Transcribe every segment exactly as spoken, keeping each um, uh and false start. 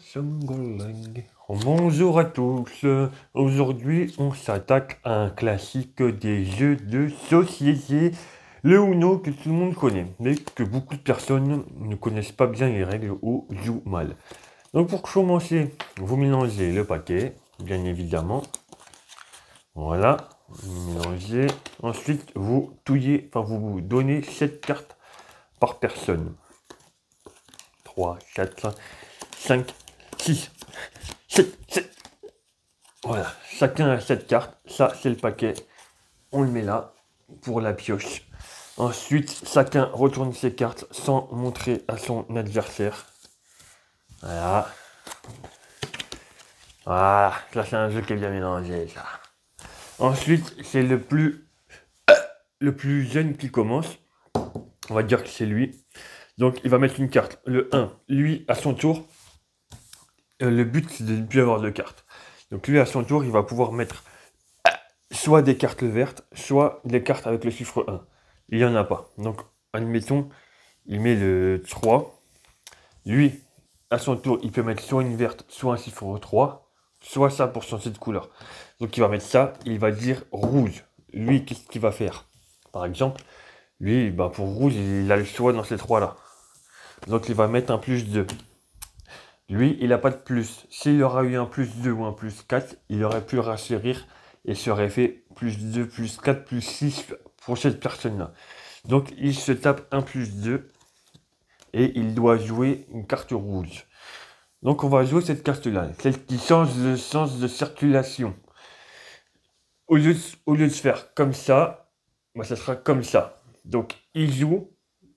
Bonjour à tous, aujourd'hui on s'attaque à un classique des jeux de société, le Uno que tout le monde connaît, mais que beaucoup de personnes ne connaissent pas bien les règles ou jouent mal. Donc pour commencer, vous mélangez le paquet, bien évidemment, voilà, vous mélangez, ensuite vous touillez, enfin vous vous donnez sept cartes par personne, trois, quatre, cinq, six, sept, sept. Voilà, chacun a sept cartes. Ça, c'est le paquet. On le met là pour la pioche. Ensuite, chacun retourne ses cartes sans montrer à son adversaire. Voilà. Voilà, ça c'est un jeu qui est bien mélangé, ça. Ensuite, c'est le plus le plus jeune qui commence. On va dire que c'est lui. Donc, il va mettre une carte. Le un, lui, à son tour, euh, le but, c'est de ne plus avoir de cartes. Donc, lui, à son tour, il va pouvoir mettre soit des cartes vertes, soit des cartes avec le chiffre un. Il n'y en a pas. Donc, admettons, il met le trois. Lui, à son tour, il peut mettre soit une verte, soit un chiffre trois, soit ça pour changer de couleur. Donc, il va mettre ça, il va dire rouge. Lui, qu'est-ce qu'il va faire? Par exemple, lui, bah, pour rouge, il a le choix dans ces trois-là. Donc, il va mettre un plus deux. Lui, il n'a pas de plus. S'il aura eu un plus deux ou un plus quatre, il aurait pu rassurir et serait fait plus deux, plus quatre, plus six pour cette personne-là. Donc, il se tape un plus deux et il doit jouer une carte rouge. Donc, on va jouer cette carte-là, celle qui change le sens de circulation. Au lieu de, au lieu de faire comme ça, bah, ça sera comme ça. Donc, il joue.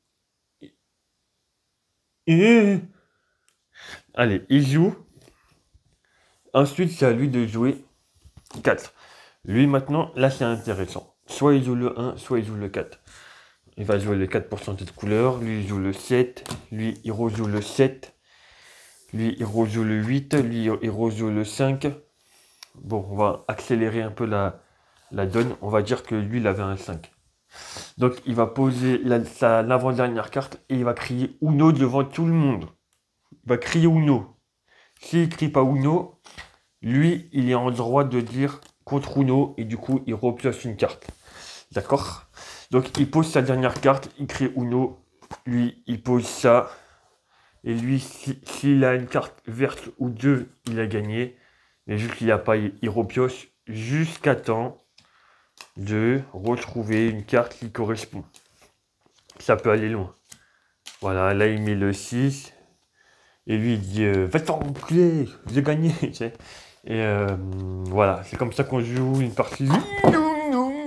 Et... Allez, il joue. Ensuite, c'est à lui de jouer quatre. Lui, maintenant, là, c'est intéressant. Soit il joue le un, soit il joue le quatre. Il va jouer le quatre pour changer de couleur. Lui, il joue le sept. Lui, il rejoue le sept. Lui, il rejoue le huit. Lui, il rejoue le cinq. Bon, on va accélérer un peu la, la donne. On va dire que lui, il avait un cinq. Donc, il va poser la, sa, l'avant-dernière carte et il va crier Uno devant tout le monde. Il va crier Uno. S'il ne crie pas Uno, lui, il est en droit de dire contre Uno et du coup, il repioche une carte. D'accord? Donc, il pose sa dernière carte, il crie Uno. Lui, il pose ça. Et lui, s'il si, a une carte verte ou deux, il a gagné. Mais vu qu'il n'a pas, il, il repioche jusqu'à temps de retrouver une carte qui correspond. Ça peut aller loin. Voilà, là, il met le six. Et lui, il dit euh, va t'enculer, j'ai gagné. Tu sais. Et euh, voilà, c'est comme ça qu'on joue une partie.